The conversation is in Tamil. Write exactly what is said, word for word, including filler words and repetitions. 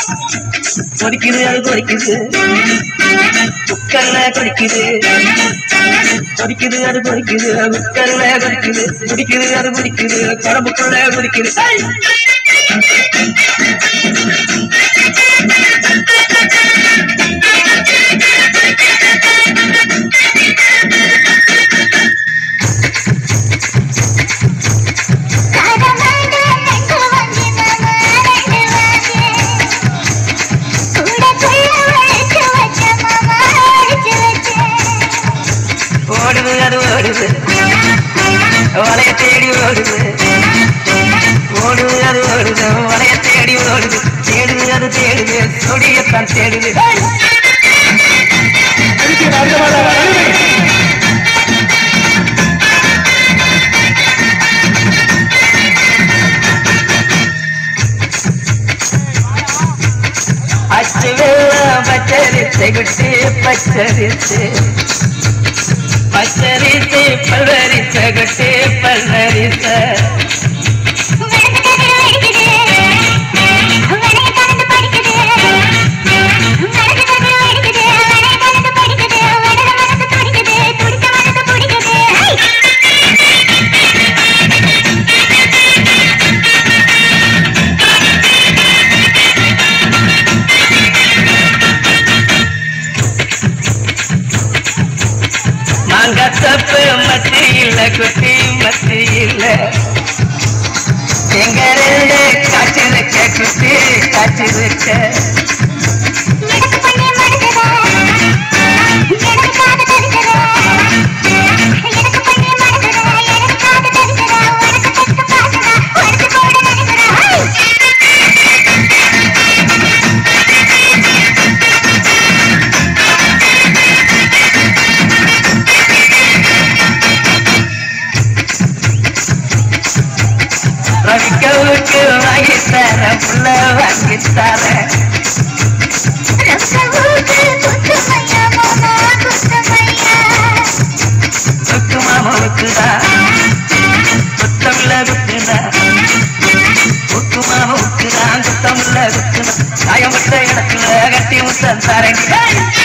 கொதிக்குது அது கொதிக்குது குக்கர்ல கொதிக்குது கொதிக்குது அது கொதிக்குது குக்கர்ல கொதிக்குது குடிக்குது அது குடிக்குது குழம்புக்குள்ள கொதிக்குது ஓடுது அது ஓடுது வளைய தேடி ஓடுது ஓடுது அது ஓடுது வளைய தேடி ஓடுது தேடுது அது தேடுது சொடியத்தான் தேடுது அச்சு வெள்ளம் பச்சரித்து குட்டி பச்சரித்து பச்சரித்து பல்வரிச குட்டி பல்வரிச மாங்கத்தப்பு மத்தி இல்ல குட்டி மத்தி இல்ல எங்க ரெண்டு காய்ச்சிருக்க குட்டி காய்ச்சிருக்க ரவிக்கவுக்கு வாங்கித்தார புள்ள வாங்கித்தார குத்து மாமனுக்குதா குத்தமில்ல குத்துதா குத்து மாமனுக்குதா குத்தமில்ல குத்துதா காயமற்ற இடத்துல கட்டி முத்தம் தாரங்க